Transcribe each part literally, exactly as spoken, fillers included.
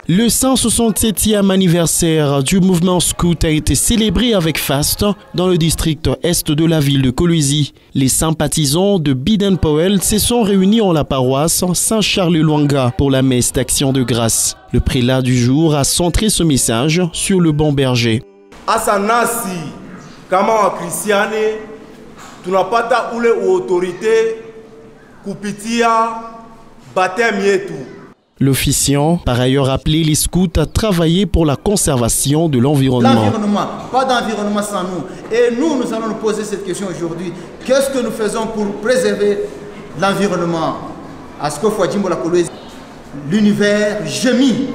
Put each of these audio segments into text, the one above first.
Le cent soixante-septième anniversaire du mouvement scout a été célébré avec faste dans le district est de la ville de Kolwezi. Les sympathisants de Baden-Powell se sont réunis en la paroisse Saint-Charles-Luanga pour la messe d'action de grâce. Le prélat du jour a centré ce message sur le bon berger. Asanasi, kama Christiane, tunapata ule autorité kupitia baptême yetu. L'officiant, par ailleurs appelé les scouts à travailler pour la conservation de l'environnement. L'environnement, pas d'environnement sans nous. Et nous, nous allons nous poser cette question aujourd'hui. Qu'est-ce que nous faisons pour préserver l'environnement? Asko Fwajimbo la Kolwezi, l'univers gémit.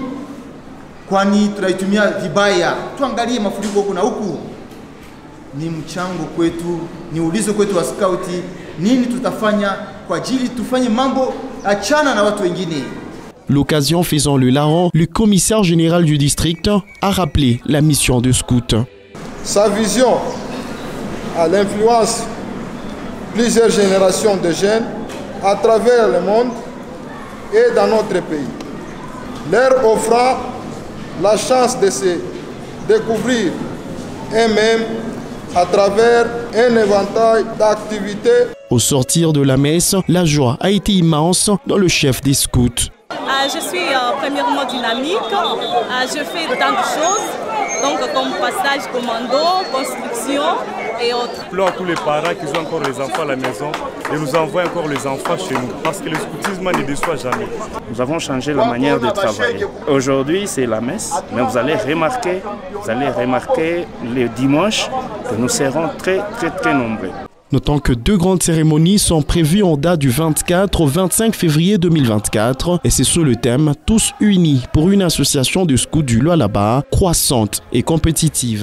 Kwani tunaitumia vibaya. Tuangalie mafuriko huku na huku. Ni mchango kwetu, ni ulizo kwetu wa skauti. Nini tutafanya kwa ajili tufanye mambo achana na watu wengine. L'occasion faisant le larron, le commissaire général du district a rappelé la mission de scout. Sa vision a l'influence plusieurs générations de jeunes à travers le monde et dans notre pays, leur offrant la chance de se découvrir eux-mêmes à travers un éventail d'activités. Au sortir de la messe, la joie a été immense dans le chef des scouts. Euh, je suis euh, premièrement dynamique, euh, je fais tant de choses, donc comme passage commando, construction et autres. Pleure à tous les parents qui ont encore les enfants à la maison et nous envoient encore les enfants chez nous parce que le scoutisme ne déçoit jamais. Nous avons changé la manière de travailler. Aujourd'hui c'est la messe, mais vous allez remarquer, vous allez remarquer le dimanche que nous serons très très très nombreux. Notons que deux grandes cérémonies sont prévues en date du vingt-quatre au vingt-cinq février deux mille vingt-quatre et c'est sous le thème « Tous unis pour une association de scouts du Lualaba croissante et compétitive ».